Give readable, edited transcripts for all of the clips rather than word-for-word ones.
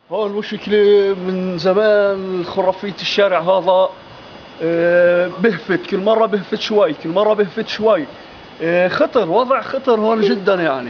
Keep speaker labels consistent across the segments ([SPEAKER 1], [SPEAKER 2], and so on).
[SPEAKER 1] هون مشكلة من زمان خرافية الشارع هذا. بهفت كل مرة، بهفت شوي، كل مرة بهفت شوي. خطر، وضع خطر هون جدا يعني.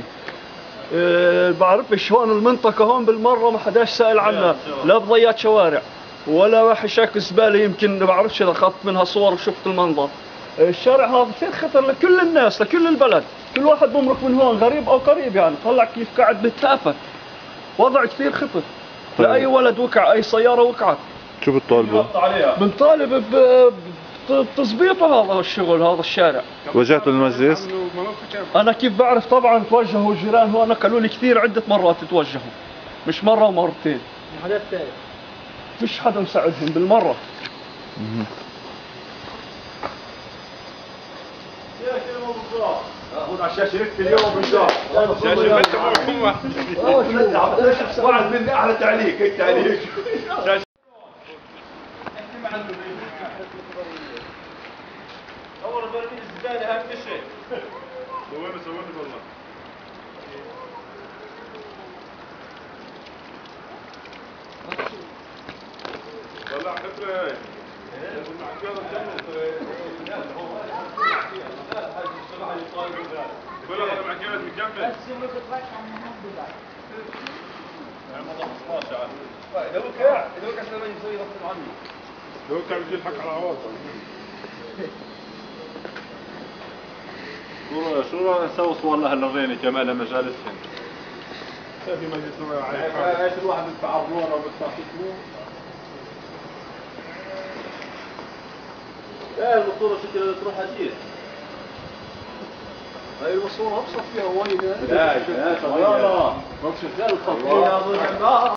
[SPEAKER 1] بعرفش هون المنطقة هون بالمرة ما حداش سائل عنها، لا بضيات شوارع ولا حشاك زبالة. يمكن بعرفش إذا أخذت منها صور وشفت المنظر. الشارع هذا كثير خطر لكل الناس، لكل البلد. كل واحد بمرق من هون غريب أو قريب يعني. طلع كيف قاعد بتافه. وضع كثير خطر.
[SPEAKER 2] طيب.
[SPEAKER 1] لأي ولد وقع، أي سيارة وقعت.
[SPEAKER 2] شو بتطالبوا؟
[SPEAKER 1] بنطالب بتظبيطه هذا الشغل، هذا الشارع.
[SPEAKER 2] واجهتوا المجلس؟
[SPEAKER 1] أنا كيف بعرف؟ طبعا توجهوا الجيران هون، قالوا لي كثير عدة مرات توجهوا، مش مرة ومرتين. فيش حدا مساعدهم بالمرة.
[SPEAKER 3] هون على الشاشة ركت اليوم بالشهر. واحد مني أحلى تعليق، هيك تعليق. أول برميل الزبالة أهم شيء. سوينا والله. طلع خبرة هاي. كل هذا مع كامل مكمل. إذا وقع عشان ما يسوي غصب عني. إذا وقع بيجي الحق على عواطف. شو راح نسوي صور لأهل الريني كمان لمجالسهم؟ في مجلس نوع على ايش الواحد بيدفع ارنونه وبيدفع فلوس؟ ايه الماسوره شكلها تروح حديد. هاي الماسوره ابسط فيها وايد. لا لا لا، ما شغال الخط.